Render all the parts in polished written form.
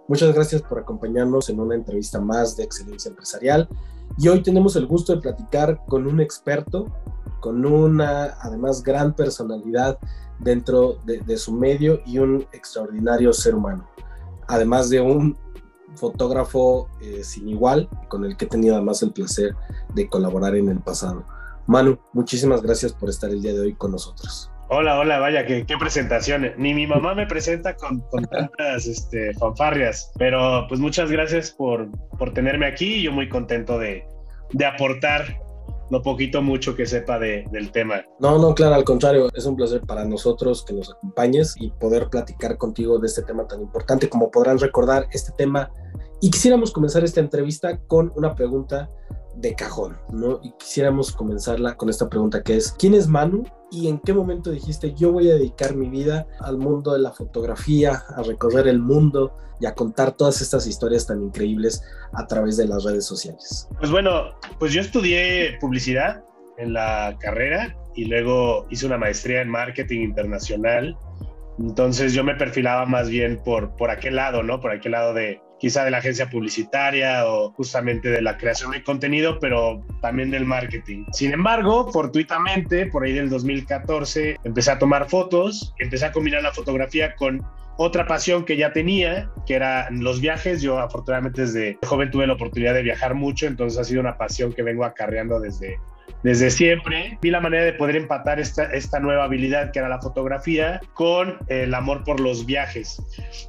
Muchas gracias por acompañarnos en una entrevista más de Excelencia Empresarial. Y hoy tenemos el gusto de platicar con un experto, con una, además, gran personalidad dentro de su medio y un extraordinario ser humano. Además de un fotógrafo sin igual, con el que he tenido además el placer de colaborar en el pasado. Manu, muchísimas gracias por estar el día de hoy con nosotros. Hola, vaya, qué presentación. Ni mi mamá me presenta con tantas fanfarrias, pero pues muchas gracias por tenerme aquí y yo muy contento de aportar lo poquito mucho que sepa del tema. No, claro, al contrario, es un placer para nosotros que nos acompañes y poder platicar contigo de este tema tan importante. Como podrán recordar, este tema, y quisiéramos comenzar esta entrevista con una pregunta de cajón, ¿no? Y quisiéramos comenzarla con esta pregunta que es: ¿quién es Manu? ¿Y en qué momento dijiste yo voy a dedicar mi vida al mundo de la fotografía, a recorrer el mundo y a contar todas estas historias tan increíbles a través de las redes sociales? Pues bueno, pues yo estudié publicidad en la carrera y luego hice una maestría en marketing internacional. Entonces yo me perfilaba más bien por aquel lado, ¿no? Por aquel lado de quizá de la agencia publicitaria o justamente de la creación de contenido, pero también del marketing. Sin embargo, fortuitamente, por ahí del 2014, empecé a tomar fotos, empecé a combinar la fotografía con otra pasión que ya tenía, que eran los viajes. Yo afortunadamente desde joven tuve la oportunidad de viajar mucho, entonces ha sido una pasión que vengo acarreando desde siempre. Vi la manera de poder empatar esta nueva habilidad que era la fotografía con el amor por los viajes.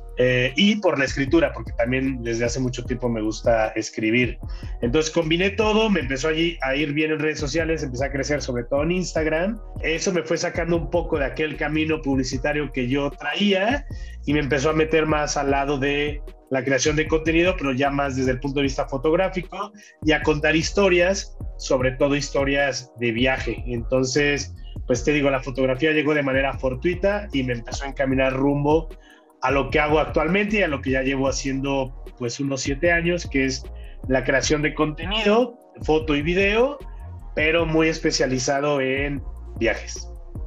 Y por la escritura, porque también desde hace mucho tiempo me gusta escribir. Entonces combiné todo, me empezó allí a ir bien en redes sociales, empecé a crecer sobre todo en Instagram. Eso me fue sacando un poco de aquel camino publicitario que yo traía y me empezó a meter más al lado de la creación de contenido, pero ya más desde el punto de vista fotográfico, y a contar historias, sobre todo historias de viaje. Entonces, pues te digo, la fotografía llegó de manera fortuita y me empezó a encaminar rumbo a lo que hago actualmente y a lo que ya llevo haciendo pues unos 7 años, que es la creación de contenido, foto y video, pero muy especializado en viajes.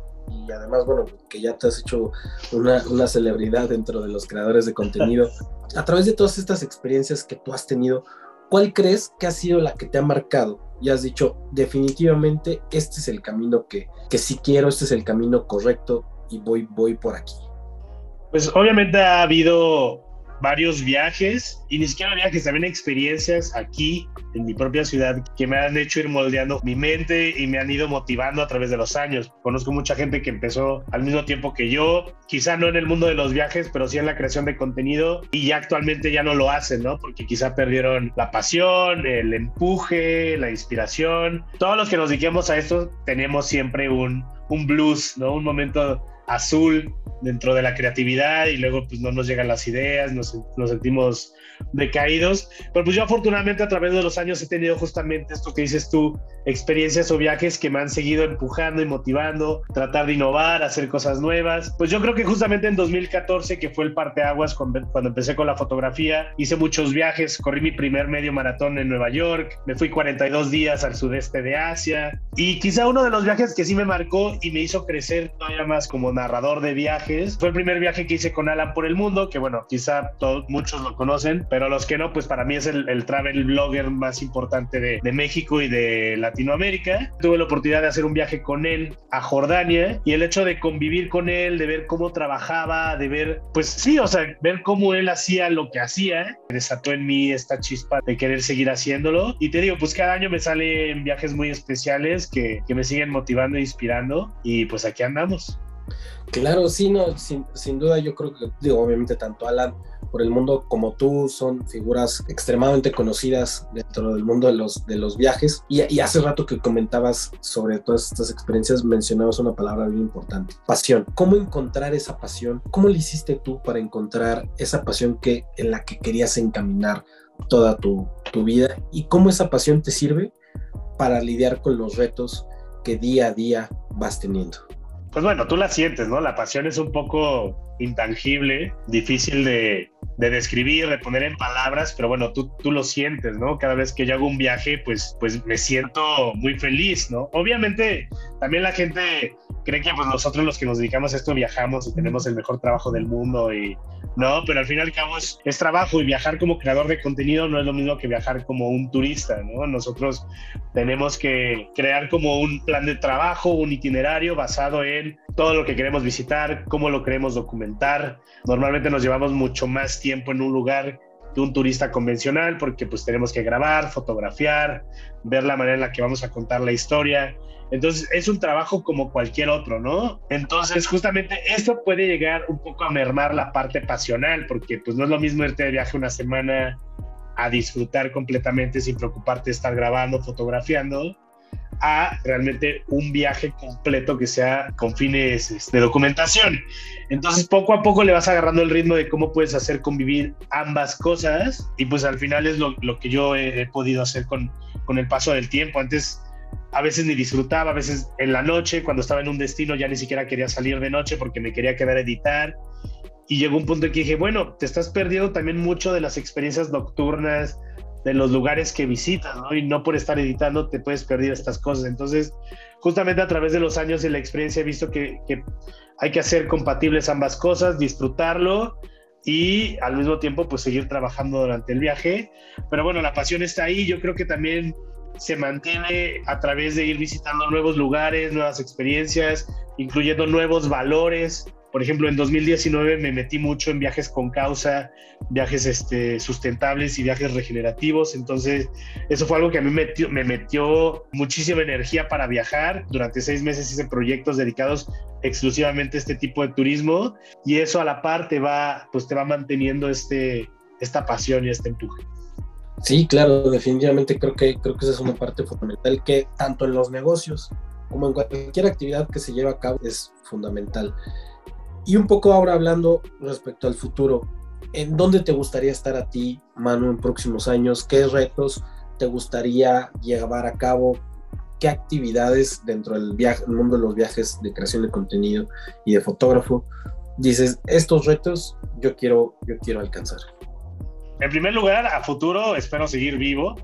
Y además, bueno, que ya te has hecho una celebridad dentro de los creadores de contenido. A través de todas estas experiencias que tú has tenido, ¿cuál crees que ha sido la que te ha marcado? Y has dicho, definitivamente, este es el camino que sí quiero, este es el camino correcto y voy por aquí. Pues obviamente ha habido varios viajes, y ni siquiera viajes, también experiencias aquí en mi propia ciudad que me han hecho ir moldeando mi mente y me han ido motivando a través de los años. Conozco mucha gente que empezó al mismo tiempo que yo, quizá no en el mundo de los viajes, pero sí en la creación de contenido, y ya actualmente ya no lo hacen, ¿no? Porque quizá perdieron la pasión, el empuje, la inspiración. Todos los que nos dediquemos a esto tenemos siempre un blues, ¿no? Un momento azul dentro de la creatividad y luego pues no nos llegan las ideas, nos sentimos decaídos, pero pues yo afortunadamente a través de los años he tenido justamente esto que dices tú, experiencias o viajes que me han seguido empujando y motivando, tratar de innovar, hacer cosas nuevas. Pues yo creo que justamente en 2014, que fue el parteaguas cuando empecé con la fotografía, hice muchos viajes, corrí mi primer medio maratón en Nueva York, me fui 42 días al sudeste de Asia, y quizá uno de los viajes que sí me marcó y me hizo crecer todavía más como narrador de viajes fue el primer viaje que hice con Alan por el mundo, que bueno, quizá muchos lo conocen, pero los que no, pues para mí es el travel blogger más importante de México y de Latinoamérica. Tuve la oportunidad de hacer un viaje con él a Jordania, y el hecho de convivir con él, de ver cómo trabajaba, de ver, pues sí, o sea, ver cómo él hacía lo que hacía, desató en mí esta chispa de querer seguir haciéndolo. Y te digo, pues cada año me salen viajes muy especiales que me siguen motivando e inspirando, y pues aquí andamos. Claro, sí, no, sin duda yo creo que, digo, obviamente tanto Alan por el mundo como tú son figuras extremadamente conocidas dentro del mundo de los viajes, y hace rato que comentabas sobre todas estas experiencias mencionabas una palabra bien importante: pasión. ¿Cómo encontrar esa pasión? ¿Cómo le hiciste tú para encontrar esa pasión en la que querías encaminar toda tu vida, y cómo esa pasión te sirve para lidiar con los retos que día a día vas teniendo? pues bueno, tú la sientes, ¿no? La pasión es un poco intangible, difícil de describir, de poner en palabras, pero bueno, tú lo sientes, ¿no? Cada vez que yo hago un viaje, pues me siento muy feliz, ¿no? Obviamente, también la gente cree que pues nosotros los que nos dedicamos a esto viajamos y tenemos el mejor trabajo del mundo y no, pero al fin y al cabo es trabajo, y viajar como creador de contenido no es lo mismo que viajar como un turista, ¿no? Nosotros tenemos que crear como un plan de trabajo, un itinerario basado en todo lo que queremos visitar, cómo lo queremos documentar. Normalmente nos llevamos mucho más tiempo en un lugar que un turista convencional, porque pues tenemos que grabar, fotografiar, ver la manera en la que vamos a contar la historia. Entonces es un trabajo como cualquier otro, ¿no? Entonces justamente esto puede llegar un poco a mermar la parte pasional, porque pues no es lo mismo irte de viaje una semana a disfrutar completamente sin preocuparte de estar grabando, fotografiando, a realmente un viaje completo que sea con fines de documentación. Entonces poco a poco le vas agarrando el ritmo de cómo puedes hacer convivir ambas cosas, y pues al final es lo que yo he podido hacer con el paso del tiempo. Antes a veces ni disfrutaba, a veces en la noche cuando estaba en un destino ya ni siquiera quería salir de noche porque me quería quedar a editar, y llegó un punto en que dije, bueno, te estás perdiendo también mucho de las experiencias nocturnas, de los lugares que visitas, ¿no? Y no por estar editando te puedes perder estas cosas. Entonces, justamente a través de los años y la experiencia he visto que hay que hacer compatibles ambas cosas, disfrutarlo y al mismo tiempo pues seguir trabajando durante el viaje. Pero bueno, la pasión está ahí. Yo creo que también se mantiene a través de ir visitando nuevos lugares, nuevas experiencias, incluyendo nuevos valores. Por ejemplo, en 2019 me metí mucho en viajes con causa, viajes sustentables y viajes regenerativos. Entonces, eso fue algo que a mí me metió muchísima energía para viajar. Durante 6 meses hice proyectos dedicados exclusivamente a este tipo de turismo, y eso a la par te va manteniendo esta pasión y este empuje. Sí, claro, definitivamente creo que esa es una parte fundamental que tanto en los negocios como en cualquier actividad que se lleve a cabo es fundamental. Y un poco ahora hablando respecto al futuro, ¿en dónde te gustaría estar a ti, Manu, en próximos años? ¿Qué retos te gustaría llevar a cabo? ¿Qué actividades dentro del mundo de los viajes, de creación de contenido y de fotógrafo dices, estos retos yo quiero alcanzar? En primer lugar, a futuro espero seguir vivo.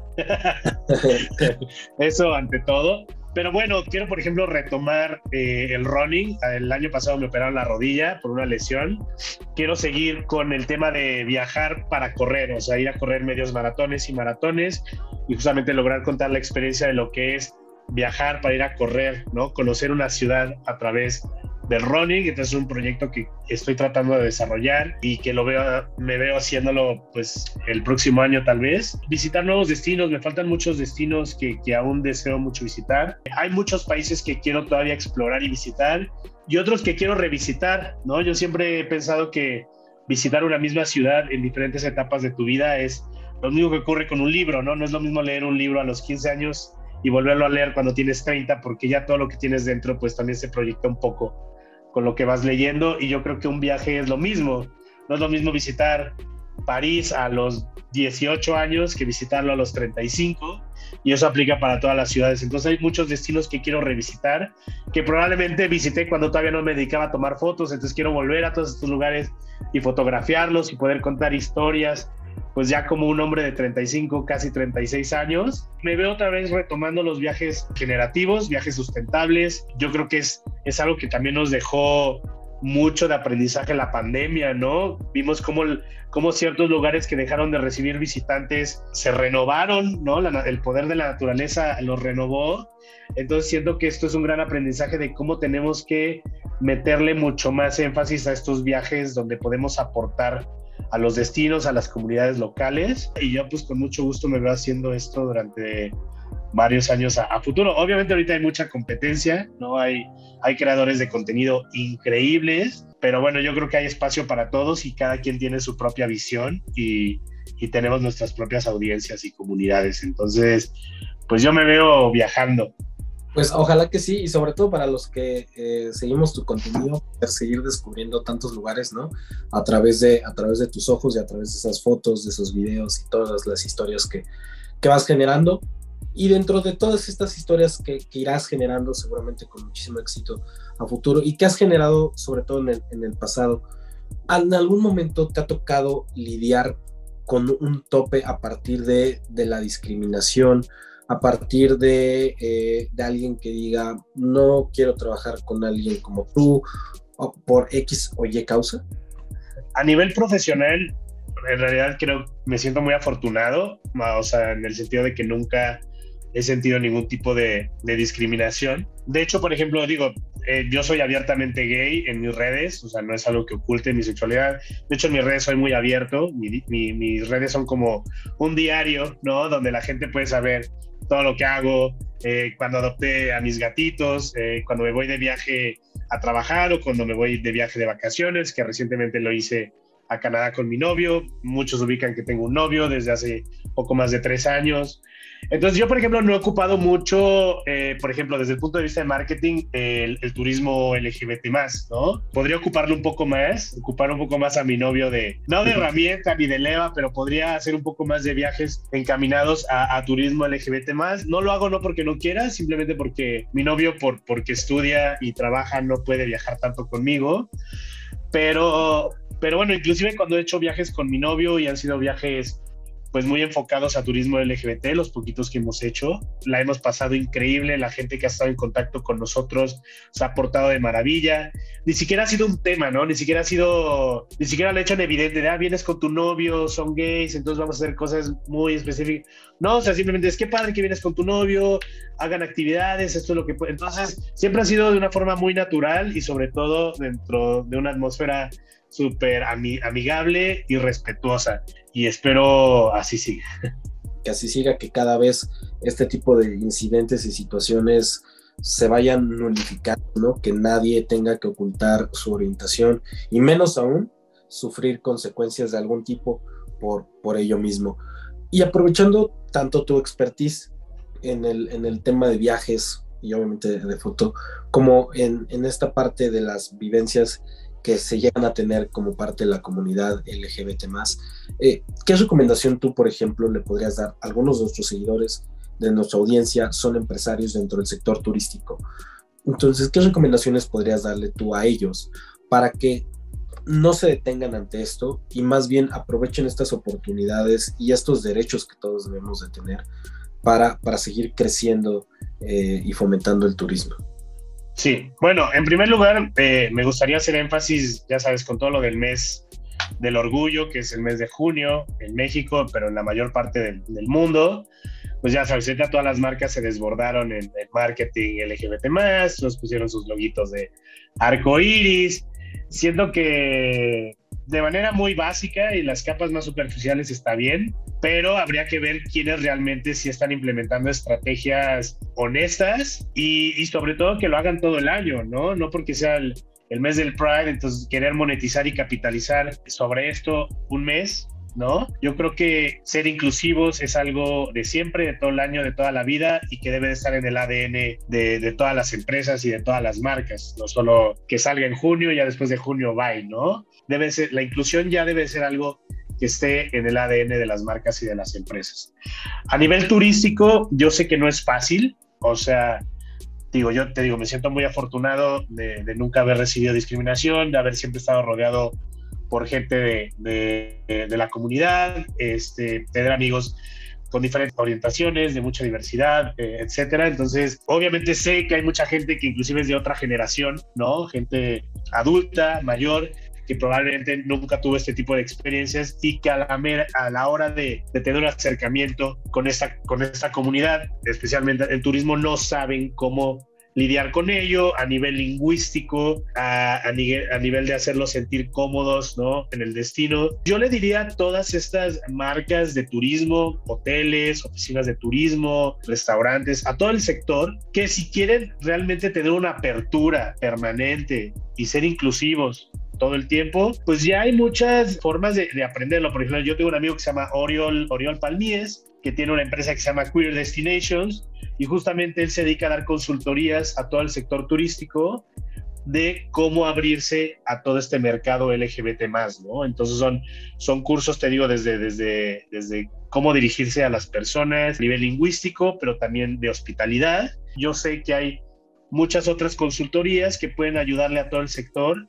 Eso ante todo. Pero bueno, quiero, por ejemplo, retomar el running. El año pasado me operaron la rodilla por una lesión. Quiero seguir con el tema de viajar para correr, o sea, ir a correr medios maratones y maratones, y justamente lograr contar la experiencia de lo que es viajar para ir a correr, ¿no? Conocer una ciudad a través del running. Entonces es un proyecto que estoy tratando de desarrollar y que me veo haciéndolo pues el próximo año tal vez. Visitar nuevos destinos, me faltan muchos destinos que aún deseo mucho visitar. Hay muchos países que quiero todavía explorar y visitar, y otros que quiero revisitar, ¿no? Yo siempre he pensado que visitar una misma ciudad en diferentes etapas de tu vida es lo mismo que ocurre con un libro, ¿no? No es lo mismo leer un libro a los 15 años y volverlo a leer cuando tienes 30, porque ya todo lo que tienes dentro pues también se proyecta un poco con lo que vas leyendo. Y yo creo que un viaje es lo mismo. No es lo mismo visitar París a los 18 años que visitarlo a los 35, y eso aplica para todas las ciudades. Entonces hay muchos destinos que quiero revisitar, que probablemente visité cuando todavía no me dedicaba a tomar fotos. Entonces quiero volver a todos estos lugares y fotografiarlos y poder contar historias, pues ya como un hombre de 35, casi 36 años. Me veo otra vez retomando los viajes generativos, viajes sustentables. Yo creo que es algo que también nos dejó mucho de aprendizaje la pandemia, ¿no? Vimos cómo ciertos lugares que dejaron de recibir visitantes se renovaron, ¿no? El poder de la naturaleza los renovó. Entonces siento que esto es un gran aprendizaje de cómo tenemos que meterle mucho más énfasis a estos viajes donde podemos aportar a los destinos, a las comunidades locales. Y yo pues con mucho gusto me veo haciendo esto durante varios años a futuro. Obviamente ahorita hay mucha competencia, ¿no? Hay creadores de contenido increíbles, pero bueno, yo creo que hay espacio para todos y cada quien tiene su propia visión y tenemos nuestras propias audiencias y comunidades. Entonces, pues yo me veo viajando. Pues ojalá que sí, y sobre todo para los que seguimos tu contenido, seguir descubriendo tantos lugares, ¿no? A través de tus ojos y a través de esas fotos, de esos videos y todas las historias que vas generando. Y dentro de todas estas historias que irás generando, seguramente con muchísimo éxito a futuro y que has generado sobre todo en el pasado. ¿En algún momento te ha tocado lidiar con un tope a partir de la discriminación, a partir de alguien que diga no quiero trabajar con alguien como tú, o por X o Y causa? A nivel profesional, en realidad me siento muy afortunado, o sea, en el sentido de que nunca he sentido ningún tipo de discriminación. De hecho, por ejemplo, yo soy abiertamente gay en mis redes, o sea, no es algo que oculte mi sexualidad. De hecho, en mis redes soy muy abierto, mis redes son como un diario, ¿no? Donde la gente puede saber todo lo que hago, cuando adopté a mis gatitos, cuando me voy de viaje a trabajar o cuando me voy de viaje de vacaciones, que recientemente lo hice a Canadá con mi novio. Muchos ubican que tengo un novio desde hace poco más de 3 años. Entonces yo, por ejemplo, no he ocupado mucho, por ejemplo, desde el punto de vista de marketing, el turismo LGBT+, ¿no? Podría ocupar un poco más a mi novio no de herramienta ni de leva, pero podría hacer un poco más de viajes encaminados a turismo LGBT+. No lo hago no porque no quiera, simplemente porque mi novio, porque estudia y trabaja, no puede viajar tanto conmigo. Pero bueno, inclusive cuando he hecho viajes con mi novio y han sido viajes pues muy enfocados a turismo LGBT, los poquitos que hemos hecho, la hemos pasado increíble, la gente que ha estado en contacto con nosotros se ha portado de maravilla. Ni siquiera ha sido un tema, ¿no? Ni siquiera lo he hecho en evidente, vienes con tu novio, son gays, entonces vamos a hacer cosas muy específicas. No, o sea, simplemente es que padre que vienes con tu novio, hagan actividades, esto es lo que puede. Entonces, siempre ha sido de una forma muy natural y sobre todo dentro de una atmósfera súper amigable y respetuosa, y espero así siga. Que así siga, que cada vez este tipo de incidentes y situaciones se vayan nulificando, ¿no? Que nadie tenga que ocultar su orientación y menos aún sufrir consecuencias de algún tipo por ello mismo. Y aprovechando tanto tu expertise en el tema de viajes y obviamente de foto, como en esta parte de las vivencias que se llegan a tener como parte de la comunidad LGBT+. ¿Qué recomendación tú, por ejemplo, le podrías dar a algunos de nuestros seguidores, de nuestra audiencia, son empresarios dentro del sector turístico? Entonces, ¿qué recomendaciones podrías darle tú a ellos para que no se detengan ante esto y más bien aprovechen estas oportunidades y estos derechos que todos debemos de tener para seguir creciendo y fomentando el turismo? Sí, bueno, en primer lugar, me gustaría hacer énfasis, ya sabes, con todo lo del mes del orgullo, que es el mes de junio en México, pero en la mayor parte del mundo. Pues ya sabes, ahorita todas las marcas se desbordaron en marketing LGBT+, nos pusieron sus loguitos de arco iris. Siento que de manera muy básica y las capas más superficiales está bien, pero habría que ver quiénes realmente sí están implementando estrategias honestas y sobre todo que lo hagan todo el año, ¿no? No porque sea el mes del Pride, entonces querer monetizar y capitalizar sobre esto un mes, ¿no? Yo creo que ser inclusivos es algo de siempre, de todo el año, de toda la vida y que debe de estar en el ADN de todas las empresas y de todas las marcas, no solo que salga en junio y ya después de junio bye, ¿no? La inclusión ya debe ser algo que esté en el ADN de las marcas y de las empresas. A nivel turístico, yo sé que no es fácil, o sea, yo te digo, me siento muy afortunado de nunca haber recibido discriminación, de haber siempre estado rodeado por gente de la comunidad, tener amigos con diferentes orientaciones, de mucha diversidad, etcétera. Entonces, obviamente sé que hay mucha gente que inclusive es de otra generación, ¿no? Gente adulta, mayor, que probablemente nunca tuvo este tipo de experiencias y que a la hora de tener un acercamiento con esta comunidad, especialmente el turismo, no saben cómo lidiar con ello a nivel lingüístico, a nivel de hacerlos sentir cómodos, ¿no? En el destino. Yo le diría a todas estas marcas de turismo, hoteles, oficinas de turismo, restaurantes, a todo el sector, que si quieren realmente tener una apertura permanente y ser inclusivos todo el tiempo, pues ya hay muchas formas de aprenderlo. Por ejemplo, yo tengo un amigo que se llama Oriol Palmíes, que tiene una empresa que se llama Queer Destinations, y justamente él se dedica a dar consultorías a todo el sector turístico de cómo abrirse a todo este mercado LGBT+, ¿no? Entonces son cursos, te digo, desde cómo dirigirse a las personas a nivel lingüístico, pero también de hospitalidad. Yo sé que hay muchas otras consultorías que pueden ayudarle a todo el sector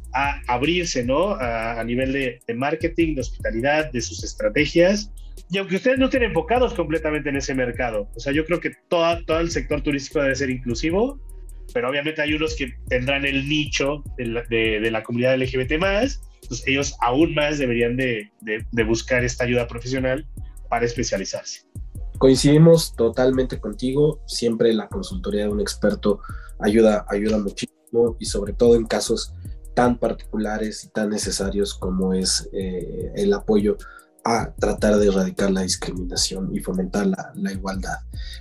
a abrirse, ¿no? A nivel de marketing, de hospitalidad, de sus estrategias. Y aunque ustedes no estén enfocados completamente en ese mercado, o sea, yo creo que todo el sector turístico debe ser inclusivo, pero obviamente hay unos que tendrán el nicho de la comunidad LGBT+, entonces ellos aún más deberían de buscar esta ayuda profesional para especializarse. Coincidimos totalmente contigo, siempre la consultoría de un experto ayuda muchísimo, y sobre todo en casos tan particulares y tan necesarios como es el apoyo a tratar de erradicar la discriminación y fomentar la igualdad.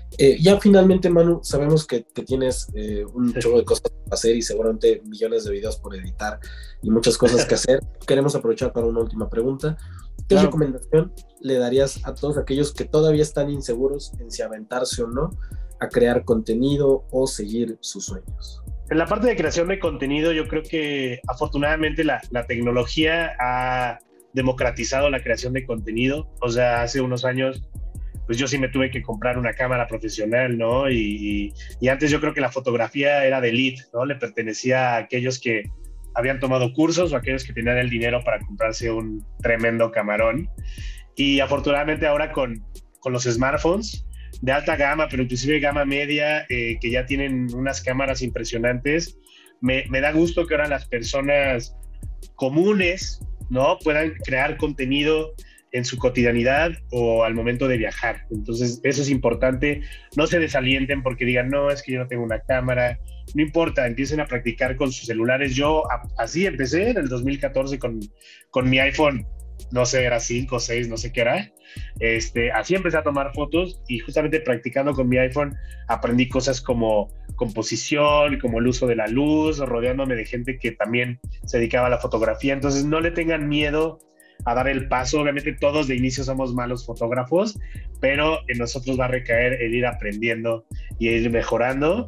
Ya finalmente, Manu, sabemos que tienes un chorro de cosas por hacer y seguramente millones de videos por editar y muchas cosas que hacer. Queremos aprovechar para una última pregunta. ¿Qué recomendación le darías a todos aquellos que todavía están inseguros en si aventarse o no a crear contenido o seguir sus sueños? En la parte de creación de contenido, yo creo que afortunadamente la tecnología ha democratizado la creación de contenido. O sea, hace unos años, pues yo sí me tuve que comprar una cámara profesional, ¿no? Y antes yo creo que la fotografía era de elite, ¿no? Le pertenecía a aquellos que habían tomado cursos o a aquellos que tenían el dinero para comprarse un tremendo camarón. Y afortunadamente ahora con los smartphones de alta gama, pero inclusive gama media, que ya tienen unas cámaras impresionantes, me da gusto que ahora las personas comunes, ¿no?, puedan crear contenido en su cotidianidad o al momento de viajar. Entonces eso es importante. No se desalienten porque digan, no, es que yo no tengo una cámara. No importa, empiecen a practicar con sus celulares. Yo así empecé en el 2014 con mi iPhone, no sé, era 5 o 6, no sé qué era. Así empecé a tomar fotos y justamente practicando con mi iPhone aprendí cosas como composición, como el uso de la luz, rodeándome de gente que también se dedicaba a la fotografía. Entonces no le tengan miedo a dar el paso. Obviamente todos de inicio somos malos fotógrafos, pero en nosotros va a recaer el ir aprendiendo y ir mejorando.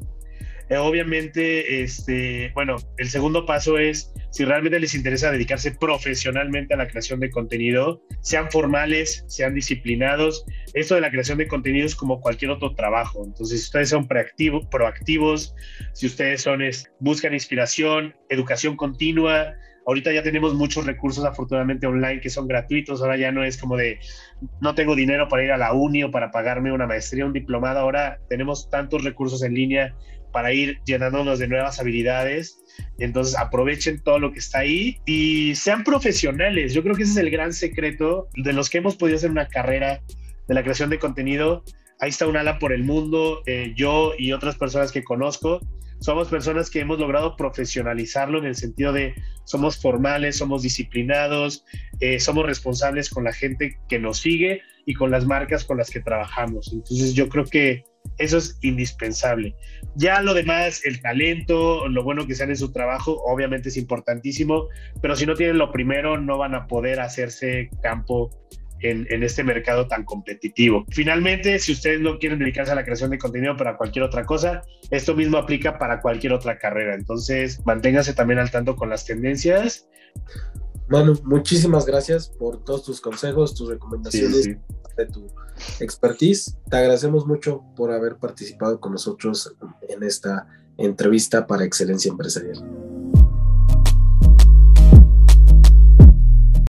Obviamente, bueno, el segundo paso es, si realmente les interesa dedicarse profesionalmente a la creación de contenido, sean formales, sean disciplinados. Esto de la creación de contenido es como cualquier otro trabajo. Entonces, si ustedes son proactivos, si ustedes buscan inspiración, educación continua. Ahorita ya tenemos muchos recursos, afortunadamente, online que son gratuitos. Ahora ya no es como de, no tengo dinero para ir a la uni o para pagarme una maestría, un diplomado. Ahora tenemos tantos recursos en línea para ir llenándonos de nuevas habilidades. Entonces aprovechen todo lo que está ahí y sean profesionales. Yo creo que ese es el gran secreto de los que hemos podido hacer una carrera de la creación de contenido. Ahí está un ala por el mundo. Yo y otras personas que conozco somos personas que hemos logrado profesionalizarlo en el sentido de somos formales, somos disciplinados, somos responsables con la gente que nos sigue y con las marcas con las que trabajamos. Entonces yo creo que eso es indispensable. Ya lo demás, el talento, lo bueno que sean en su trabajo, obviamente es importantísimo, pero si no tienen lo primero, no van a poder hacerse campo en este mercado tan competitivo. Finalmente, si ustedes no quieren dedicarse a la creación de contenido para cualquier otra cosa, esto mismo aplica para cualquier otra carrera. Entonces, manténganse también al tanto con las tendencias. Manu, muchísimas gracias por todos tus consejos, tus recomendaciones, sí. De tu expertise. Te agradecemos mucho por haber participado con nosotros en esta entrevista para Excelencia Empresarial.